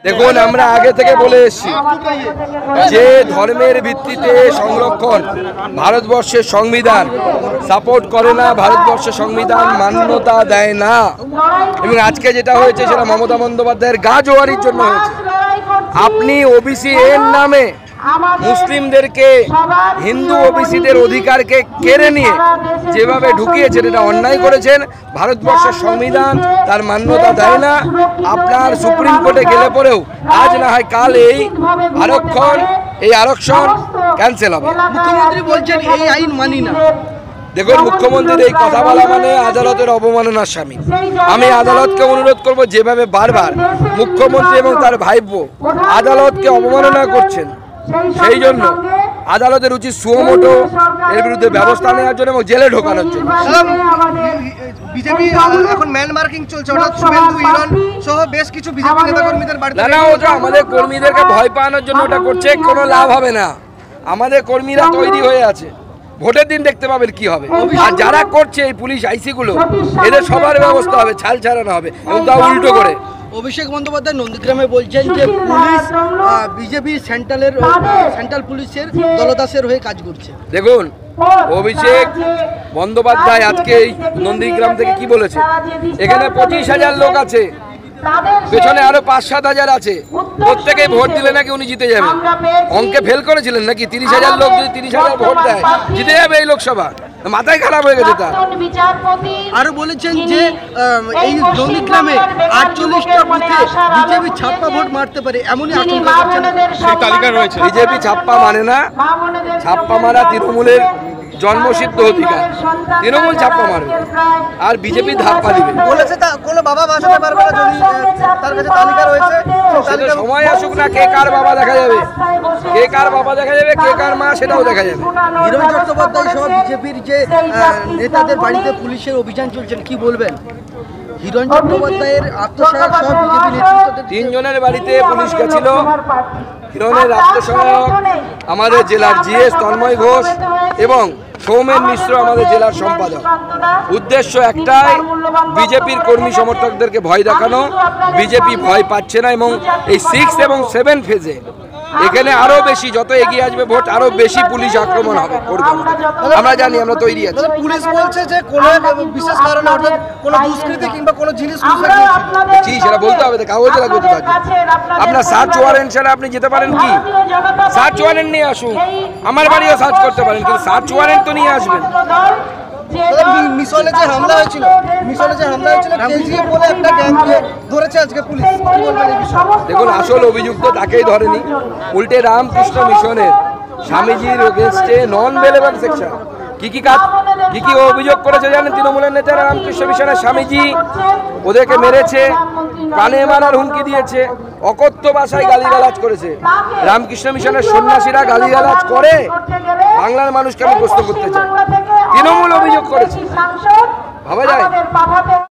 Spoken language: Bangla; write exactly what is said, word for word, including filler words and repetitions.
দেখুন, আমরা আগে থেকে বলে এসেছি যে ধর্মের ভিত্তিতে সংরক্ষণ ভারতবর্ষের সংবিধান সাপোর্ট করে না, ভারতবর্ষের সংবিধান মান্যতা দেয় না। এবং আজকে যেটা হয়েছে সেটা মমতা বন্দ্যোপাধ্যায়ের গা জোয়ারির জন্য হয়েছে। আপনি ওবিসি এর নামে মুসলিমদেরকে, হিন্দু ওবিসিদের অধিকারকে কেড়ে নিয়ে যেভাবে ঢুকিয়েছেন, এটা অন্যায় করেছেন। ভারতবর্ষের সংবিধান তার মান্যতা দেয় না। আপনার সুপ্রিম কোর্টে গেলে পরেও আজ না হয় কাল এই আরক্ষণ এই আরক্ষণ ক্যান্সেল হবে। মুখ্যমন্ত্রী বলছেন এই আইন মানি না। দেখুন, মুখ্যমন্ত্রীর এই কথা বলা মানে আদালতের অবমাননার শামিল। আমি আদালতকে অনুরোধ করব, যেভাবে বারবার মুখ্যমন্ত্রী এবং তার ভাইপো আদালতকে অবমাননা করছেন, সেই জন্য আদালতের উচিত সুমোটো এর বিরুদ্ধে ব্যবস্থা নেওয়ার জন্য এবং জেলে ঢোকানোর জন্য। বিজেপি এখন ম্যান মার্কিং চলছে, অর্থাৎ শুভেন্দু হিরণ সহ বেশ কিছু বিজেপি নেতাকর্মীদের বাড়িতে। না না, ওটা আমাদের কর্মীদেরকে ভয় পাওয়ানোর জন্য ওটা করছে, কোনো লাভ হবে না। আমাদের কর্মীরা তৈরি হয়ে আছে, ভোটের দিন দেখতে পাবেন কি হবে। আর যারা করছে এই পুলিশ আইসি গুলো, এদের সবার ব্যবস্থা হবে, ছাল ছাড়ানো হবে, এবং তা উল্টো করে। অভিষেক বন্দ্যোপাধ্যায় নন্দীগ্রামে বলছেন যে পুলিশ বিজেপি সেন্ট্রালের সেন্ট্রাল পুলিশের দলদাসের হয়ে কাজ করছে। দেখুন, অভিষেক বন্দ্যোপাধ্যায় আজকে এই নন্দীগ্রাম থেকে কি বলেছে, এখানে পঁচিশ হাজার লোক আছে, পেছনে আরো পাঁচ সাত হাজার আছে, প্রত্যেকে ভোট দিলে নাকি উনি জিতে যাবেন। অঙ্কে ফেল করেছিলেন নাকি? তিরিশ হাজার লোক যদি তিরিশ হাজার ভোট দেয়, জিতে যাবে এই লোকসভা। মাথায় খারাপ হয়ে গেছে তার। আরো বলেছেন যে এই নন্দীগ্রামে আটচল্লিশটা বুথে বিজেপি ছাপ্পা ভোট মারতে পারে, এমনই আশঙ্কা করছেন। সেই তালিকা রয়েছে। বিজেপি ছাপ্পা মানে না, ছাপ্পা মারা তৃণমূলের জন্মসিদ্ধ অধিকার। তৃণমূল ছাপ্পা মারবে আর বিজেপি ধাপ্পা দিবে। বলেছে তা কোনো বাবা বাঁচাতে পারবে না, যদি তার কাছে তালিকা রয়েছে। সময় আসুক না, কে কার বাবা দেখা যাবে, কে কার বাবা দেখা যাবে, কে কার মা সেটাও দেখা যাবে। হিরণ চট্টোপাধ্যায় সহ বিজেপির যে নেতাদের বাড়িতে পুলিশের অভিযান চলছেন, কি বলবেন? হিরণ চট্টোপাধ্যায়ের আত্মসহায়ক সহ বিজেপি নেতৃত্ব তিনজনের বাড়িতে পুলিশ গেছিল। হিরণের আত্মসহায়ক আমাদের জেলার জিএস তন্ময় ঘোষ এবং সৌমেন মিশ্র আমাদের জেলার সম্পাদক। উদ্দেশ্য একটাই, বিজেপির কর্মী সমর্থকদেরকে ভয় দেখানো। বিজেপি ভয় পাচ্ছে না, এবং এই সিক্স এবং সেভেন ফেজে এখানে আরো বেশি, যত এগিয়ে আসবে ভোট, আরো বেশি পুলিশ আক্রমণ হবে করবে। আমরা জানি, আমরা তৈরি আছি। পুলিশ বলছে যে কোনো বিশেষ কারণে, অর্থাৎ কোনো দুষ্কৃতি কিংবা কোনো জিনিস জি সেটা বলতে হবে, কাগজে লাগবে তো। আপনার সার্চ ওয়ারেন্ট ছাড়া আপনি যেতে পারেন কি? সার্চ ওয়ারেন্ট নিয়ে আসুন, আমার বাড়িও সার্চ করতে পারেন, কিন্তু সার্চ ওয়ারেন্ট তো নিয়ে আসবেন। মিশনে যে হামলা হয়েছিল, মিশনে যে হামলা হয়েছিল কেজিএফ বলে একটা গ্যাংকে ধরেছে আজকে পুলিশ, কি বলবেন এই বিষয়ে? দেখুন, আসল অভিযুক্ত তাকেই ধরেনি, উল্টে রামকৃষ্ণ মিশনের স্বামীজির এগেইনস্টে নন বেলেবল সেকশন কি কি কাজ কি কি অভিযোগ করেছে জানেন? তৃণমূলের নেতারা রামকৃষ্ণ মিশনের স্বামীজি ওদেরকে মেরেছে, প্রাণে মারার হুমকি দিয়েছে, অকথ্য ভাষায় গালিগালাজ করেছে। রামকৃষ্ণ মিশনের সন্ন্যাসীরা গালিগালাজ করে? বাংলার মানুষকে আমি প্রশ্ন করতে চাই। তৃণমূল অভিযোগ করেছে, ভাবা যায়?